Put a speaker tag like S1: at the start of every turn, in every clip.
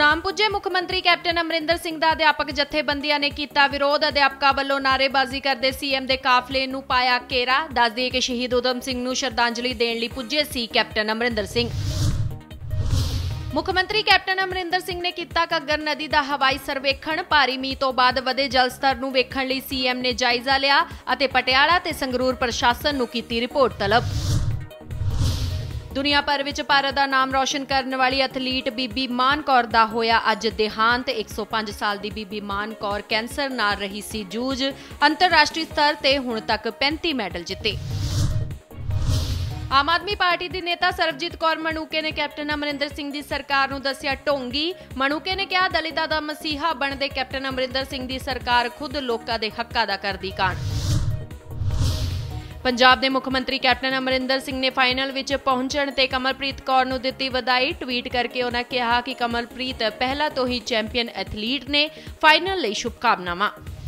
S1: सुनाम पुजे मुख मंत्री कैप्टन अमरिंदर सिंह दा अध्यापक जथेबंदियां ने किया विरोध। अध्यापकों वालों नारेबाजी करते सीएम के काफले नूं पाया घेरा। दस दिए कि शहीद उधम सिंह नूं श्रद्धांजलि देण लई पुजे सी कैप्टन अमरिंदर सिंह। मुख मंत्री कैप्टन अमरिंदर सिंह ने किया घग्गर नदी का हवाई सर्वेखण। भारी मींह तो बाद वधे जल स्तर नूं वेखण लई सीएम ने जायजा लिया अते पटियाला ते संगरूर प्रशासन नूं कीती रिपोर्ट तलब। दुनिया भर विच भारत का नाम रोशन करने वाली एथलीट बीबी मान कौर दा होया अज देहांत। 105 साल की बीबी मान कौर कैंसर नाल रही सी जूझ। अंतरराष्ट्रीय स्तर ते हुण तक 35 मैडल जिते। आम आदमी पार्टी की नेता सरबजीत कौर मणूके ने कैप्टन अमरिंदर सिंह की सरकार नूं दस्सिया ढोंगी। मणूके ने कहा दलितां दा मसीहा बनदे कैप्टन अमरिंदर सिंह की सरकार खुद लोकां दे हक्कां दा करदी कान। पंजाब के मुख मंत्री कैप्टन अमरिंदर सिंह ने फाइनल विच पहुंचण ते कमलप्रीत कौर नूं दित्ती वधाई। ट्वीट करके उन्होंने कहा कि कमलप्रीत पहला तो ही चैंपियन एथलीट ने, फाइनल लई शुभकामनावां।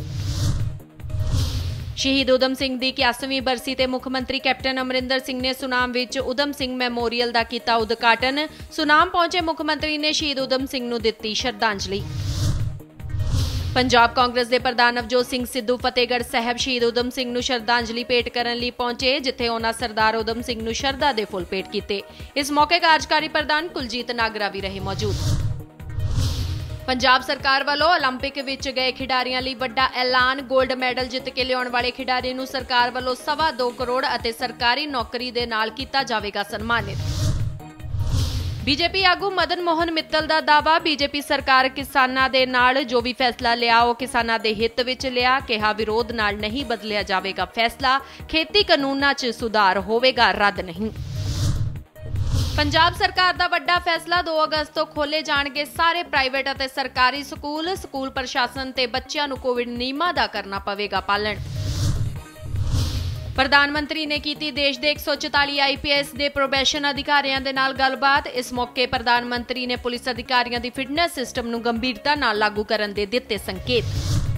S1: शहीद उधम सिंह की 81वीं बरसी ते मुख मंत्री कैप्टन अमरिंदर सिंह ने सुनाम विच उधम सिंह मैमोरीअल का किया उद्घाटन। सुनाम पहुंचे मुख मंत्री ने शहीद उधम सिंह नूं दित्ती श्रद्धांजलि। पंजाब कांग्रेस के प्रधान नवजोत सिंह सिद्धू फतेहगढ़ साहब शहीद उधम सिंह नूं श्रद्धांजलि भेंट करन लई पहुंचे, जिथे उन्हां सरदार उधम सिंह नूं शरधा दे फुल भेंट कीते। इस मौके कार्यकारी प्रधान कुलजीत नागरा भी रहे मौजूद। पंजाब सरकार वालों ओलंपिक विच गए खिडारियां लई वड्डा ऐलान। गोल्ड मैडल जित के लियाउण वाले खिडारी नूं सरकार वालों 2.25 करोड़ अते सरकारी नौकरी दे नाल कीता जावेगा सन्मानित। बीजेपी आगू मदन मोहन मित्तल का दावा, बीजेपी सरकार किसानां दे नाल जो भी फैसला लिया वो किसानां दे हित विच लिया। कहा विरोध नाल नहीं बदलिया जावेगा फैसला, खेती कानूनां च सुधार होवेगा, रद्द नहीं। पंजाब सरकार का वड्डा फैसला, 2 अगस्त तो खोले जाणगे सारे प्राइवेट अते सरकारी स्कूल। स्कूल प्रशासन ते बच्चिआं नूं कोविड नियमां दा करना पवेगा पालन। प्रधानमंत्री ने की देश के 144 IPS के प्रोबेशन अधिकारियों के नाल गलबात। इस मौके प्रधानमंत्री ने पुलिस अधिकारियों की फिटनेस सिस्टम नूं गंभीरता नाल लागू करन दे दिते संकेत।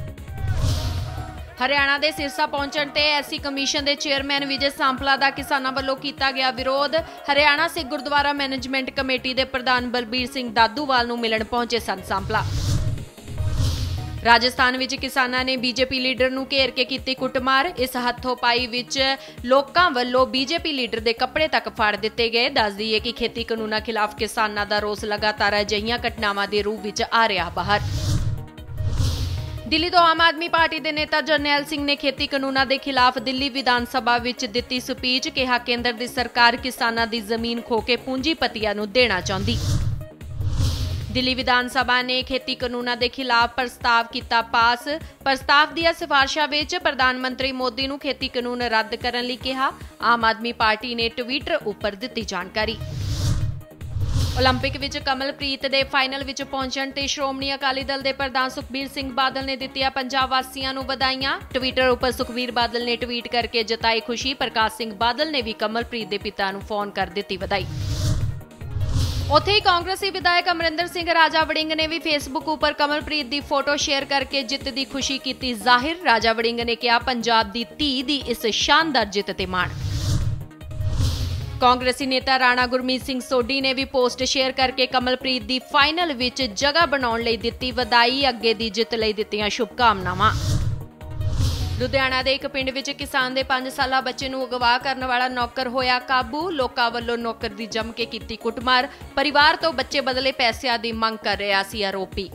S1: हरियाणा के सिरसा पहुंचण ते SC कमीशन के चेयरमैन विजय सांपला का किसानों वालों किया गया विरोध। हरियाणा सिख गुरुद्वारा मैनेजमेंट कमेटी के प्रधान बलबीर सिंह दादूवाल नूं मिलण पहुंचे सन सांपला। राजस्थान विच किसानां ने बीजेपी लीडर नूं घेर के कीती कुटमार। इस हत्थोपाई विच लोकां वल्लों बीजेपी लीडर दे कपड़े तक फाड़ दिते गए। दस दईए कि खेती कानूनां खिलाफ किसानां दा रोस लगातार अजिहियां घटनावां दे रूप विच आ रहा बाहर। दिल्ली तो आम आदमी पार्टी के नेता जरनैल सिंह ने खेती कानूनां दे खिलाफ दिल्ली विधान सभा विच दित्ती स्पीच। कहा केंद्र दी सरकार किसानां दी जमीन खो के पूंजीपतियां नूं देना चाहुंदी। दिल्ली विधान सभा ने खेती कानूनां दे खिलाफ प्रस्ताव किया पास। प्रस्ताव दी सिफारिशां विच प्रधानमंत्री मोदी नूं खेती कानून रद्द करन लई कहा। आम आदमी पार्टी ने ट्विटर उपर दित्ती जानकारी। ओलंपिक विच कमलप्रीत दे फाइनल विच पहुंचण ते श्रोमणी अकाली दल दे प्रधान सुखबीर सिंह बादल ने दित्तियां पंजाब वासियां नूं वधाइयां। ट्विटर उपर सुखबीर बादल ने ट्वीट करके जताई खुशी। प्रकाश सिंह बादल ने भी कमलप्रीत दे पिता नूं फोन कर दित्ती वधाई। उत्थे ही कांग्रेसी विधायक अमरिंदर सिंह राजा वड़िंग ने भी फेसबुक उपर कमलप्रीत की फोटो शेयर करके जित की खुशी की जाहिर। राजा वड़िंग ने कहा पंजाब की धी दी इस शानदार जित ते माण। कांग्रेसी नेता राणा गुरमीत सिंह सोढी ने भी पोस्ट शेयर करके कमलप्रीत की फाइनल विच जगह बनाउण लई दित्ती वधाई। अगे दी जित लई दित्तियां शुभकामनावां। लुधियाना के एक पिंड विच किसान के 5 साला बच्चे नूं अगवा करने वाला नौकर होया काबू। लोकां वल्लों नौकर दी जम के कीती कुटमार। परिवार तो बच्चे बदले पैसिਆਂ की मंग कर रहा सी आरोपी।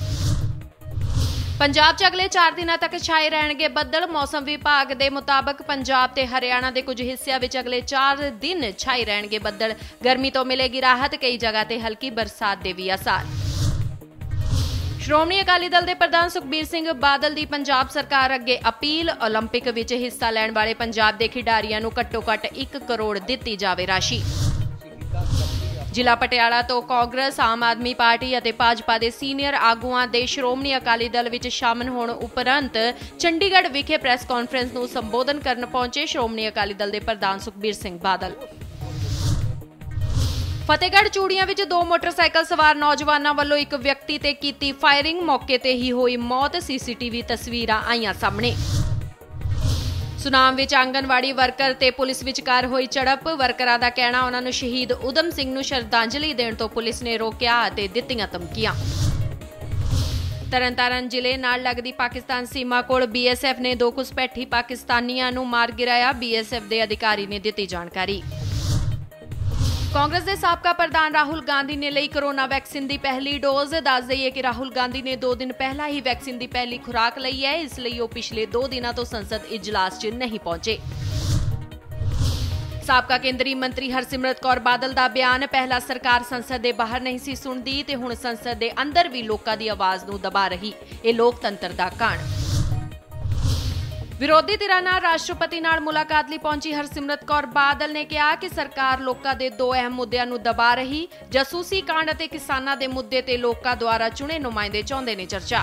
S1: पंजाब च अगले 4 दिनों तक छाए रहणगे बदल। मौसम विभाग के मुताबक पंजाब ते हरियाणा के कुछ हिस्सों में अगले 4 दिन छाए रहणगे बदल। गर्मी तो मिलेगी राहत, कई जगह ते हल्की बरसात के भी आसार। श्रोमणी अकाली दल के प्रधान सुखबीर सिंह बादल की पंजाब सरकार अगे अपील। ओलंपिक विच हिस्सा लैण वाले पंजाब के खिडारियां नूं घट्टो घट्ट 1 करोड़ दित्ती जावे राशि। जिला पटियाला तो कांग्रेस, आम आदमी पार्टी और भाजपा के सीनियर आगुआं दे श्रोमणी अकाली दल विच शामिल होण उपरंत चंडीगढ़ विखे प्रेस कॉन्फ्रेंस नूं संबोधन करन पहुंचे श्रोमणी अकाली दल के प्रधान सुखबीर सिंह बादल। फतेहगढ़ चूड़ियां विच 2 मोटरसाइकिल सवार नौजवानों वालों एक व्यक्ति ते कीती फायरिंग। मौके ते ही हुई मौत। CCTV तस्वीरां आईयां सामने। सुनाम विच आंगनवाड़ी वर्कर ते पुलिस विचकार हुई झड़प। वर्करां दा कहना उन्हां नूं शहीद उधम सिंह नूं श्रद्धांजलि देण तों पुलिस ने रोकिया ते दित्तियां धमकियां। ਤਰਨਤਾਰਨ ਜ਼ਿਲ੍ਹੇ ਨਾਲ ਲੱਗਦੀ ਪਾਕਿਸਤਾਨ ਸੀਮਾ ਕੋਲ BSF ਨੇ 2 ਘੁਸਪੈਠੀ ਪਾਕਿਸਤਾਨੀਆਂ ਨੂੰ ਮਾਰ ਗਿਰਾਇਆ। BSF ਦੇ ਅਧਿਕਾਰੀ ਨੇ ਦਿੱਤੀ ਜਾਣਕਾਰੀ। ਕਾਂਗਰਸ ਦੇ ਸਾਬਕਾ ਪ੍ਰਧਾਨ ਰਾਹੁਲ ਗਾਂਧੀ ਨੇ ਲਈ ਕੋਰੋਨਾ ਵੈਕਸੀਨ ਦੀ ਪਹਿਲੀ ਡੋਜ਼। ਦੱਸ ਦਈਏ ਕਿ ਰਾਹੁਲ ਗਾਂਧੀ ਨੇ 2 ਦਿਨ ਪਹਿਲਾਂ ਹੀ ਵੈਕਸੀਨ ਦੀ ਪਹਿਲੀ ਖੁਰਾਕ ਲਈ ਹੈ, ਇਸ ਲਈ ਉਹ ਪਿਛਲੇ 2 ਦਿਨਾਂ ਤੋਂ ਸੰਸਦ ਇਜਲਾਸ 'ਚ ਨਹੀਂ ਪਹੁੰਚੇ। ਸਾਬਕਾ ਕੇਂਦਰੀ ਮੰਤਰੀ ਹਰਸਿਮਰਤ ਕੌਰ ਬਾਦਲ ਦਾ ਬਿਆਨ, ਪਹਿਲਾਂ ਸਰਕਾਰ ਸੰਸਦ ਦੇ ਬਾਹਰ ਨਹੀਂ ਸੀ ਸੁਣਦੀ ਤੇ ਹੁਣ ਸੰਸਦ ਦੇ ਅੰਦਰ ਵੀ ਲੋਕਾਂ ਦੀ ਆਵਾਜ਼ ਨੂੰ ਦਬਾ ਰਹੀ। ਇਹ ਲੋਕਤੰਤਰ ਦਾ ਕਾਣ। ਵਿਰੋਧੀ ਧਿਰਾਂ ਨਾਲ ਰਾਸ਼ਟਰਪਤੀ ਨਾਲ ਮੁਲਾਕਾਤ ਲਈ ਪਹੁੰਚੀ ਹਰਸਿਮਰਤ ਕੌਰ ਬਾਦਲ ਨੇ ਕਿਹਾ ਕਿ ਸਰਕਾਰ ਲੋਕਾਂ ਦੇ 2 ਅਹਿਮ ਮੁੱਦਿਆਂ ਨੂੰ ਦਬਾ ਰਹੀ। ਜਾਸੂਸੀ ਕਾਂਡ ਅਤੇ ਕਿਸਾਨਾਂ ਦੇ ਮੁੱਦੇ ਤੇ ਲੋਕਾਂ ਦੁਆਰਾ ਚੁਣੇ ਨੁਮਾਇੰਦੇ ਚਾਹੁੰਦੇ ਨੇ ਚਰਚਾ।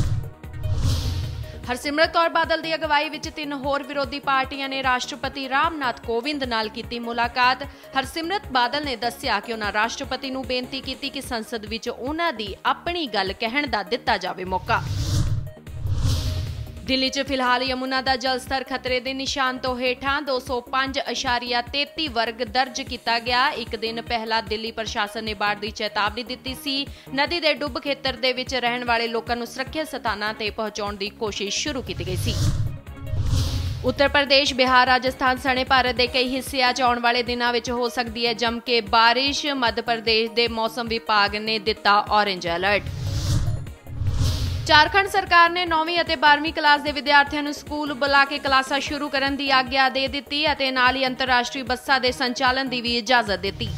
S1: ਹਰਸਿਮਰਤ ਕੌਰ ਬਾਦਲ ਦੀ ਅਗਵਾਈ ਵਿੱਚ 3 ਹੋਰ ਵਿਰੋਧੀ ਪਾਰਟੀਆਂ ਨੇ ਰਾਸ਼ਟਰਪਤੀ ਰਾਮਨਾਥ ਕੋਵਿੰਦ ਨਾਲ ਕੀਤੀ ਮੁਲਾਕਾਤ। ਹਰਸਿਮਰਤ ਬਾਦਲ ਨੇ ਦੱਸਿਆ ਕਿ ਉਹਨਾਂ ਰਾਸ਼ਟਰਪਤੀ ਨੂੰ ਬੇਨਤੀ ਕੀਤੀ ਕਿ ਸੰਸਦ ਵਿੱਚ ਉਹਨਾਂ ਦੀ ਆਪਣੀ ਗੱਲ ਕਹਿਣ ਦਾ ਦਿੱਤਾ ਜਾਵੇ ਮੌਕਾ। ਦਿੱਲੀ 'ਚ ਫਿਲਹਾਲ ਯਮੁਨਾ ਦਾ ਜਲ ਸਤਰ ਖਤਰੇ ਦੇ ਨਿਸ਼ਾਨ ਤੋਂ ਹੇਠਾਂ 205.33 ਵਰਗ ਦਰਜ ਕੀਤਾ ਗਿਆ। ਇੱਕ ਦਿਨ ਪਹਿਲਾਂ ਦਿੱਲੀ ਪ੍ਰਸ਼ਾਸਨ ਨੇ ਬਾੜ ਦੀ ਚੇਤਾਵਨੀ ਦਿੱਤੀ ਸੀ। ਨਦੀ ਦੇ ਡੁੱਬ ਖੇਤਰ ਦੇ ਵਿੱਚ ਰਹਿਣ ਵਾਲੇ ਲੋਕਾਂ ਨੂੰ ਸੁਰੱਖਿਅਤ ਸਥਾਨਾਂ ਤੇ ਪਹੁੰਚਾਉਣ ਦੀ ਕੋਸ਼ਿਸ਼ ਸ਼ੁਰੂ ਕੀਤੀ ਗਈ ਸੀ। ਉੱਤਰ ਪ੍ਰਦੇਸ਼, ਬਿਹਾਰ, ਰਾਜਸਥਾਨ ਸਣੇ ਭਾਰਤ ਦੇ ਕਈ ਹਿੱਸਿਆਂ 'ਚ ਆਉਣ ਵਾਲੇ ਦਿਨਾਂ ਵਿੱਚ ਹੋ ਸਕਦੀ ਹੈ ਜੰਮ ਕੇ ਬਾਰਿਸ਼। ਮੱਧ ਪ੍ਰਦੇਸ਼ ਦੇ ਮੌਸਮ ਵਿਭਾਗ ਨੇ ਦਿੱਤਾ ਔਰੇਂਜ ਅਲਰਟ। ਝਾਰਖੰਡ ਸਰਕਾਰ ਨੇ 9ਵੀਂ ਅਤੇ 12ਵੀਂ ਕਲਾਸ ਦੇ ਵਿਦਿਆਰਥੀਆਂ ਨੂੰ ਸਕੂਲ ਬੁਲਾ ਕੇ ਕਲਾਸਾਂ ਸ਼ੁਰੂ ਕਰਨ ਦੀ ਆਗਿਆ ਦੇ ਦਿੱਤੀ ਅਤੇ ਨਾਲ ਹੀ ਅੰਤਰਰਾਸ਼ਟਰੀ ਬੱਸਾਂ ਦੇ ਸੰਚਾਲਨ ਦੀ ਵੀ ਇਜਾਜ਼ਤ ਦਿੱਤੀ।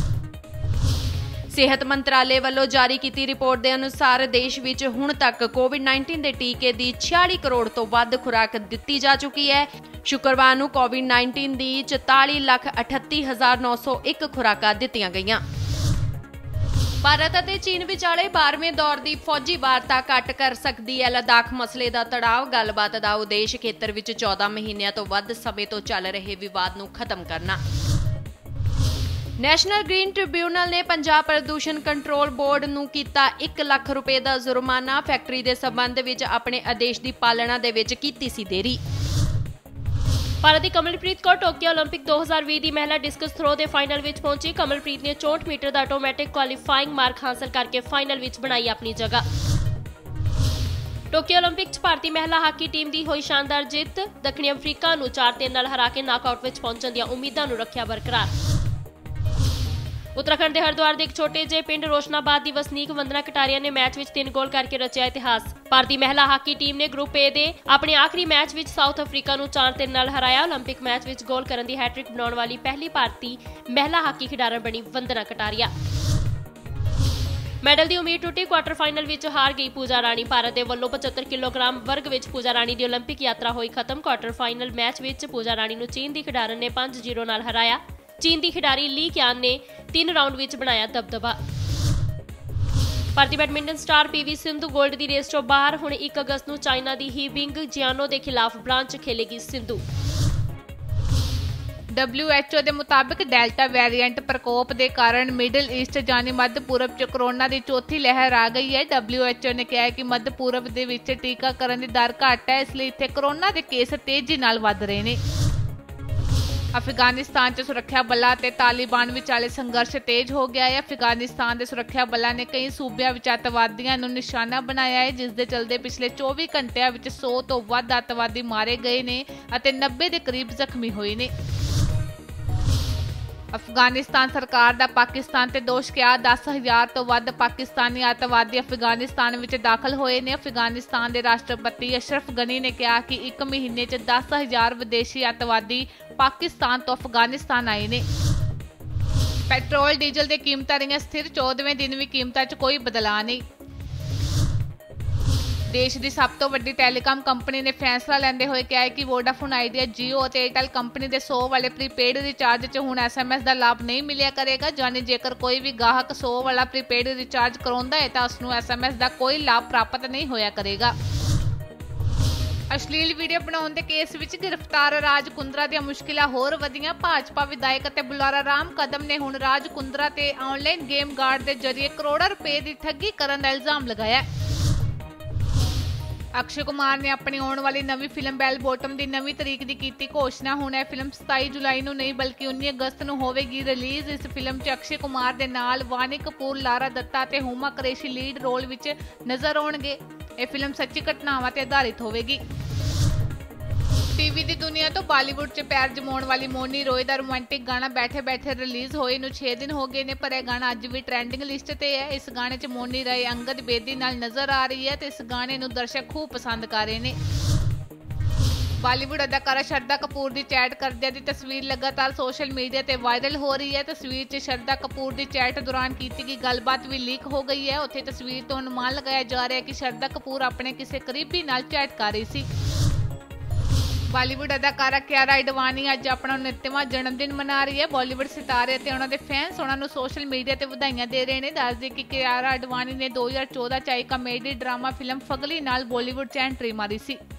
S1: ਸਿਹਤ ਮੰਤਰਾਲੇ ਵੱਲੋਂ ਜਾਰੀ ਕੀਤੀ ਰਿਪੋਰਟ ਦੇ ਅਨੁਸਾਰ ਦੇਸ਼ ਵਿੱਚ ਹੁਣ ਤੱਕ ਕੋਵਿਡ-19 ਦੇ ਟੀਕੇ ਦੀ 46 ਕਰੋੜ ਤੋਂ ਵੱਧ ਖੁਰਾਕ ਦਿੱਤੀ ਜਾ ਚੁੱਕੀ ਹੈ। ਸ਼ੁੱਕਰਵਾਰ ਨੂੰ ਕੋਵਿਡ-19 ਦੀ 44,38,901 ਖੁਰਾਕਾਂ ਦਿੱਤੀਆਂ ਗਈਆਂ। ਭਾਰਤ ਅਤੇ ਚੀਨ ਵਿਚਾਲੇ 12ਵੇਂ ਦੌਰ ਦੀ ਫੌਜੀ ਵਾਰਤਾ ਘੱਟ ਕਰ ਸਕਦੀ ਹੈ ਲਦਾਖ ਮਸਲੇ ਦਾ ਤਣਾਅ। ਗੱਲਬਾਤ ਦਾ ਉਦੇਸ਼ ਖੇਤਰ ਵਿੱਚ 14 ਮਹੀਨਿਆਂ ਤੋਂ ਵੱਧ ਸਮੇਂ ਤੋਂ ਚੱਲ ਰਹੇ ਵਿਵਾਦ ਨੂੰ ਖਤਮ ਕਰਨਾ। ਨੈਸ਼ਨਲ ਗ੍ਰੀਨ ਟ੍ਰਿਬਿਊਨਲ ਨੇ ਪੰਜਾਬ ਪ੍ਰਦੂਸ਼ਣ ਕੰਟਰੋਲ ਬੋਰਡ ਨੂੰ ਕੀਤਾ 1 ਲੱਖ ਰੁਪਏ ਦਾ ਜੁਰਮਾਨਾ। ਫੈਕਟਰੀ ਦੇ ਸਬੰਧ ਵਿੱਚ ਆਪਣੇ ਆਦੇਸ਼ ਦੀ ਪਾਲਣਾ ਦੇ ਵਿੱਚ ਕੀਤੀ ਸੀ ਦੇਰੀ। ਭਾਰਤ ਦੀ ਕਮਲਪ੍ਰੀਤ ਕੌਰ ਟੋਕੀਓ ਓਲੰਪਿਕ 2020 ਦੀ ਮਹਿਲਾ ਡਿਸਕਸ ਥਰੋ ਦੇ ਫਾਈਨਲ ਵਿੱਚ ਪਹੁੰਚੀ। ਕਮਲਪ੍ਰੀਤ ਨੇ 64 ਮੀਟਰ ਦਾ ਆਟੋਮੈਟਿਕ ਕੁਆਲੀਫਾਈਂਗ ਮਾਰਕ ਹਾਸਲ ਕਰਕੇ ਫਾਈਨਲ ਵਿੱਚ ਬਣਾਈ ਆਪਣੀ ਜਗ੍ਹਾ। ਟੋਕੀਓ ਓਲੰਪਿਕ 'ਚ ਭਾਰਤੀ ਮਹਿਲਾ ਹਾਕੀ ਟੀਮ ਦੀ ਹੋਈ ਸ਼ਾਨਦਾਰ ਜਿੱਤ। ਦੱਖਣੀ ਅਫਰੀਕਾ ਨੂੰ 4-3 ਨਾਲ ਹਰਾ ਕੇ ਨਾਕਆਊਟ ਵਿੱਚ ਪਹੁੰਚਣ ਦੀਆਂ ਉਮੀਦਾਂ ਨੂੰ ਰੱਖਿਆ ਬਰਕਰਾਰ। ਉੱਤਰਾਖੰਡ ਦੇ ਹਰਿਦੁਆਰ ਦੇ ਇੱਕ ਛੋਟੇ ਜਿਹੇ ਪਿੰਡ ਰੋਸ਼ਨਾਬਾਦ ਦੀ ਵਸਨੀਕ ਵੰਦਨਾ ਕਟਾਰੀਆ ਨੇ ਮੈਚ ਵਿੱਚ 3 ਗੋਲ ਕਰਕੇ ਰਚਿਆ ਇਤਿਹਾਸ। ਭਾਰਤੀ ਮਹਿਲਾ ਹਾਕੀ ਟੀਮ ਨੇ ਗਰੁੱਪ A ਦੇ ਆਪਣੇ ਆਖਰੀ ਮੈਚ ਵਿੱਚ ਸਾਊਥ ਅਫਰੀਕਾ ਨੂੰ 4-3 ਨਾਲ ਹਰਾਇਆ। ਓਲੰਪਿਕ ਮੈਚ ਵਿੱਚ ਗੋਲ ਕਰਨ ਦੀ ਹੈਟ੍ਰਿਕ ਬਣਾਉਣ ਵਾਲੀ ਪਹਿਲੀ ਭਾਰਤੀ ਮਹਿਲਾ ਹਾਕੀ ਖਿਡਾਰਨ ਬਣੀ ਵੰਦਨਾ ਕਟਾਰੀਆ। ਮੈਡਲ ਦੀ ਉਮੀਦ ਟੁੱਟੀ, ਕੁਆਟਰ ਫਾਈਨਲ ਵਿੱਚ ਹਾਰ ਗਈ ਪੂਜਾ ਰਾਣੀ। ਭਾਰਤ ਦੇ ਵੱਲੋਂ 75 ਕਿਲੋਗ੍ਰਾਮ ਵਰਗ ਵਿੱਚ ਪੂਜਾ ਰਾਣੀ ਦੀ ਓਲੰਪਿਕ ਯਾਤਰਾ ਹੋਈ ਖਤਮ। ਕੁਆਟਰ ਫਾਈਨਲ ਮੈਚ ਵਿੱਚ ਪੂਜਾ ਰਾਣੀ ਨੂੰ ਚੀਨ ਦੀ ਖਿਡਾਰਨ ਨੇ 5-0 ਨਾਲ ਹਰਾਇਆ। ਚੀਨ ਦੀ ਖਿਡਾਰੀ ਲੀ ਕਿਆਨ ਨੇ 3 ਰਾਊਂਡ ਵਿੱਚ ਬਣਾਇਆ ਦਬਦਬਾ। ਭਾਰਤੀ badminton star PV Sindhu gold ਦੀ ਰੇਸ ਤੋਂ ਬਾਹਰ। ਹੁਣ 1 ਅਗਸਤ ਨੂੰ ਚਾਈਨਾ ਦੀ ਹੀ ਬਿੰਗ ਜਿਆਨੋ ਦੇ ਖਿਲਾਫ ਬ੍ਰਾਂਚ ਖੇਲੇਗੀ ਸਿੰਧੂ।
S2: WHO ਦੇ ਮੁਤਾਬਕ ਡੈਲਟਾ ਵੇਰੀਐਂਟ ਪ੍ਰਕੋਪ ਦੇ ਕਾਰਨ ਮਿਡਲ ਈਸਟ ਜਾਨੀ ਮੱਧ ਪੂਰਬ 'ਚ ਕੋਰੋਨਾ ਦੀ ਚੌਥੀ ਲਹਿਰ ਆ ਗਈ ਹੈ। WHO ਨੇ ਕਿਹਾ ਹੈ ਕਿ ਮੱਧ ਪੂਰਬ ਦੇ ਵਿੱਚ ਟੀਕਾਕਰਨ ਦੀ ਦਰ ਘੱਟ ਹੈ, ਇਸ ਲਈ ਇੱਥੇ ਕੋਰੋਨਾ ਦੇ ਕੇਸ ਤੇਜ਼ੀ ਨਾਲ ਵੱਧ ਰਹੇ ਨੇ। ਅਫਗਾਨਿਸਤਾਨ 'ਚ ਸੁਰੱਖਿਆ ਬਲਾਂ ਅਤੇ ਤਾਲਿਬਾਨ ਵਿਚਾਲੇ ਸੰਘਰਸ਼ ਤੇਜ਼ ਹੋ ਗਿਆ ਹੈ। ਅਫਗਾਨਿਸਤਾਨ ਦੇ ਸੁਰੱਖਿਆ ਬਲਾਂ ਨੇ ਕਈ ਸੂਬਿਆਂ ਵਿੱਚ ਅੱਤਵਾਦੀਆਂ ਨੂੰ ਨਿਸ਼ਾਨਾ ਬਣਾਇਆ ਹੈ, ਜਿਸ ਦੇ ਚਲਦੇ ਪਿਛਲੇ 24 ਘੰਟਿਆਂ ਵਿੱਚ 100 ਤੋਂ ਵੱਧ ਅੱਤਵਾਦੀ ਮਾਰੇ ਗਏ ਨੇ ਅਤੇ 90 ਦੇ ਕਰੀਬ ਜ਼ਖਮੀ ਹੋਏ ਨੇ। ਅਫਗਾਨਿਸਤਾਨ ਸਰਕਾਰ ਦਾ ਪਾਕਿਸਤਾਨ ਤੇ ਦੋਸ਼ ਕਿਹਾ 10,000 ਤੋਂ ਵੱਧ ਪਾਕਿਸਤਾਨੀ ਅੱਤਵਾਦੀ ਅਫਗਾਨਿਸਤਾਨ ਵਿੱਚ ਦਾਖਲ ਹੋਏ ਨੇ। ਅਫਗਾਨਿਸਤਾਨ ਦੇ ਰਾਸ਼ਟਰਪਤੀ ਅਸ਼ਰਫ ਗਨੀ ਨੇ ਕਿਹਾ ਕਿ 1 ਮਹੀਨੇ 'ਚ 10,000 ਵਿਦੇਸ਼ੀ ਅੱਤਵਾਦੀ ਪਾਕਿਸਤਾਨ ਤੋਂ ਅਫਗਾਨਿਸਤਾਨ ਆਏ ਨੇ। ਪੈਟਰੋਲ ਡੀਜ਼ਲ ਦੀਆਂ ਕੀਮਤਾਂ ਰਹੀਆਂ ਸਥਿਰ, 14ਵੇਂ ਦਿਨ ਵੀ ਕੀਮਤਾਂ 'ਚ ਕੋਈ ਬਦਲਾਅ ਨਹੀਂ। ਦੇਸ਼ ਦੀ ਸਭ ਤੋਂ ਵੱਡੀ ਟੈਲੀਕਾਮ ਕੰਪਨੀ ਨੇ ਫੈਸਲਾ ਲੈਂਦੇ ਹੋਏ ਕਿਹਾ ਹੈ ਕਿ ਵੋਡਾਫੋਨ ਆਈਡੀਆ, ਜੀਓ ਅਤੇ ਏਅਰਟੈਲ ਕੰਪਨੀ ਦੇ 100 ਵਾਲੇ ਪ੍ਰੀਪੇਡ ਰਿਚਾਰਜ 'ਚ ਹੁਣ SMS ਦਾ ਲਾਭ ਨਹੀਂ ਮਿਲਿਆ ਕਰੇਗਾ। ਯਾਨੀ ਜੇਕਰ ਕੋਈ ਵੀ ਗਾਹਕ 100 ਵਾਲਾ ਪ੍ਰੀਪੇਡ ਰਿਚਾਰਜ ਕਰਾਉਂਦਾ ਹੈ ਤਾਂ ਉਸ ਨੂੰ SMS ਦਾ ਕੋਈ ਲਾਭ ਪ੍ਰਾਪਤ ਨਹੀਂ ਹੋਇਆ ਕਰੇਗਾ। ਅਸ਼ਲੀਲ ਵੀਡੀਓ ਬਣਾਉਣ ਦੇ ਕੇਸ ਵਿੱਚ ਗ੍ਰਿਫਤਾਰ ਰਾਜ ਕੁੰਦਰਾ ਦੀਆਂ ਮੁਸ਼ਕਿਲਾਂ ਹੋਰ ਵਧੀਆਂ। ਭਾਜਪਾ ਵਿਧਾਇਕ ਅਤੇ ਬੁਲਾਰਾ ਰਾਮ ਕਦਮ ਨੇ ਹੁਣ ਰਾਜ ਕੁੰਦਰਾ ਤੇ ਆਨਲਾਈਨ ਗੇਮ ਗਾਰਡ ਦੇ ਜ਼ਰੀਏ ਕਰੋੜਾਂ ਰੁਪਏ ਦੀ ਠੱਗੀ ਕਰਨ ਦਾ ਇਲਜ਼ਾਮ ਲਗਾਇਆ। ਅਕਸ਼ੇ ਕੁਮਾਰ ਨੇ ਆਪਣੀ ਆਉਣ ਵਾਲੀ ਨਵੀਂ ਫਿਲਮ ਬੈਲ ਬੋਟਮ ਦੀ ਨਵੀਂ ਤਰੀਕ ਦੀ ਕੀਤੀ ਘੋਸ਼ਣਾ। ਹੁਣ ਇਹ ਫਿਲਮ 27 ਜੁਲਾਈ ਨੂੰ ਨਹੀਂ ਬਲਕਿ 19 ਅਗਸਤ ਨੂੰ ਹੋਵੇਗੀ ਰਿਲੀਜ਼। ਇਸ ਫਿਲਮ 'ਚ ਅਕਸ਼ੇ ਕੁਮਾਰ ਦੇ ਨਾਲ ਵਾਨੀ ਕਪੂਰ, ਲਾਰਾ ਦੱਤਾ ਅਤੇ ਹੁਮਾ ਕੁਰੈਸ਼ੀ ਲੀਡ ਰੋਲ ਵਿੱਚ ਨਜ਼ਰ ਆਉਣਗੇ। ਇਹ ਫਿਲਮ ਸੱਚੀ ਘਟਨਾਵਾਂ ਤੇ ਆਧਾਰਿਤ ਹੋਵੇਗੀ। ਟੀਵੀ ਦੀ ਦੁਨੀਆ ਤੋਂ ਬਾਲੀਵੁੱਡ 'ਚ ਪੈਰ ਜਮਾਉਣ ਵਾਲੀ ਮੋਨੀ ਰੋਏ ਦਾ ਰੋਮਾਂਟਿਕ ਗਾਣਾ ਬੈਠੇ ਬੈਠੇ ਰਿਲੀਜ਼ ਹੋਏ ਨੂੰ 6 ਦਿਨ ਹੋ ਗਏ ਨੇ, ਪਰ ਇਹ ਗਾਣਾ ਅੱਜ ਵੀ ਟ੍ਰੈਂਡਿੰਗ ਲਿਸਟ ਤੇ ਹੈ। ਇਸ ਗਾਣੇ 'ਚ ਮੋਨੀ ਰਾਏ ਅੰਗਦ ਬੇਦੀ ਨਾਲ ਨਜ਼ਰ ਆ ਰਹੀ ਹੈ ਤੇ ਇਸ ਗਾਣੇ ਨੂੰ ਦਰਸ਼ਕ ਖੂਬ ਪਸੰਦ ਕਰ ਰਹੇ ਨੇ। ਬਾਲੀਵੁੱਡ ਅਦਾਕਾਰਾ ਸ਼ਰਦਾ ਕਪੂਰ ਦੀ ਚੈਟ ਕਰਦਿਆਂ ਦੀ ਤਸਵੀਰ ਲਗਾਤਾਰ ਸੋਸ਼ਲ ਮੀਡੀਆ ਤੇ ਵਾਇਰਲ ਹੋ ਰਹੀ ਹੈ। ਤਸਵੀਰ 'ਚ ਸ਼ਰਦਾ ਕਪੂਰ ਦੀ ਚੈਟ ਦੌਰਾਨ ਕੀਤੀ ਗਈ ਗੱਲਬਾਤ ਵੀ ਲੀਕ ਹੋ ਗਈ ਹੈ। ਉੱਥੇ ਤਸਵੀਰ ਤੋਂ ਅਨੁਮਾਨ ਲਗਾਇਆ ਜਾ ਰਿਹਾ ਹੈ ਕਿ ਸ਼ਰਦਾ ਕਪੂਰ ਆਪਣੇ ਕਿਸੇ ਕਰੀਬੀ ਨਾਲ ਚੈਟ ਕਰ ਰਹੀ ਸੀ। ਬਾਲੀਵੁੱਡ ਅਦਾਕਾਰਾ ਕਿਆਰਾ ਅਡਵਾਨੀ ਅੱਜ ਆਪਣਾ 29ਵਾਂ ਜਨਮ ਦਿਨ ਮਨਾ ਰਹੀ ਹੈ। ਬਾਲੀਵੁੱਡ ਸਿਤਾਰੇ ਅਤੇ ਉਹਨਾਂ ਦੇ ਫੈਨਸ ਉਹਨਾਂ ਨੂੰ ਸੋਸ਼ਲ ਮੀਡੀਆ ਤੇ ਵਧਾਈਆਂ ਦੇ ਰਹੇ ਨੇ। ਦੱਸਦੇ ਕਿ ਕਿਆਰਾ ਅਡਵਾਨੀ ਨੇ 2014 'ਚ ਆਈ ਕਾਮੇਡੀ ਡਰਾਮਾ ਫਿਲਮ ਫਗਲੀ ਨਾਲ ਬਾਲੀਵੁੱਡ 'ਚ ਐਂਟਰੀ ਮਾਰੀ ਸੀ।